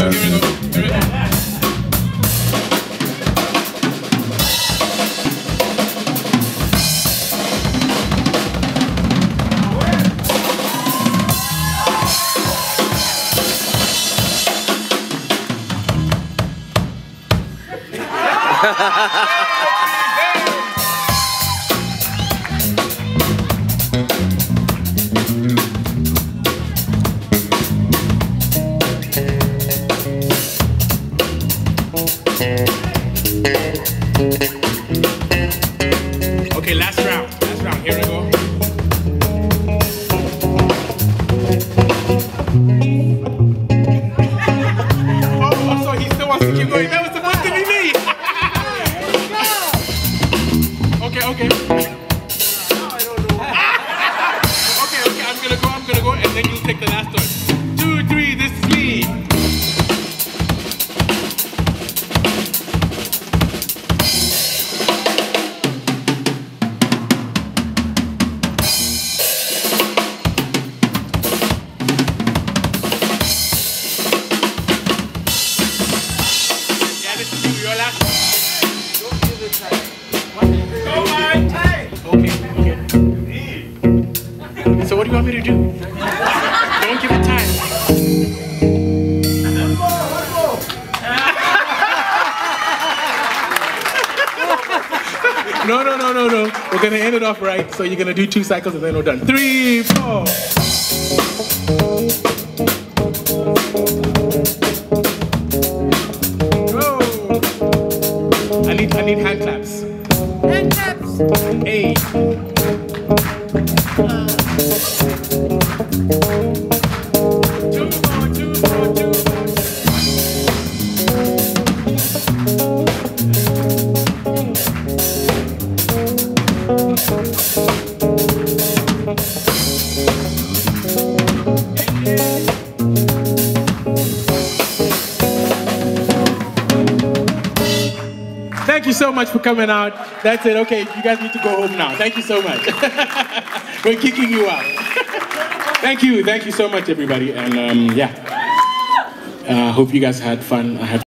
Okay, last round, here we go. Oh, so he still wants to keep going. That was supposed to be me. Okay. Okay, I'm gonna go, and then you take the last one. 2, 3, this is me. Yeah, this is you, your last one. Don't give it time. Go on, time. Okay. So what do you want me to do? Don't give it time. No. We're gonna end it off right. So you're gonna do 2 cycles and then we're done. 3, 4. Go. I need hand claps. Hand claps. 8. Thank you so much for coming out. That's it. Okay, you guys need to go home now. Thank you so much. We're kicking you out. Thank you so much, everybody. And yeah, hope you guys had fun.